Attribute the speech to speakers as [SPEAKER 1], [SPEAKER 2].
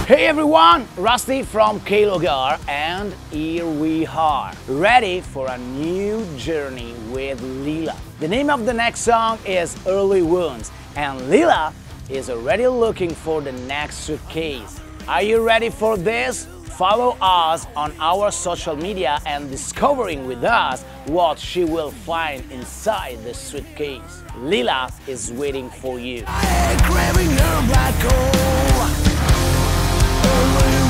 [SPEAKER 1] Hey everyone, Rusty from K-Logar, and here we are, ready for a new journey with Lila. The name of the next song is Early Wounds, and Lila is already looking for the next suitcase. Are you ready for this? Follow us on our social media and discovering with us what she will find inside the suitcase. Lila is waiting for you.
[SPEAKER 2] I ain't craving your black hole.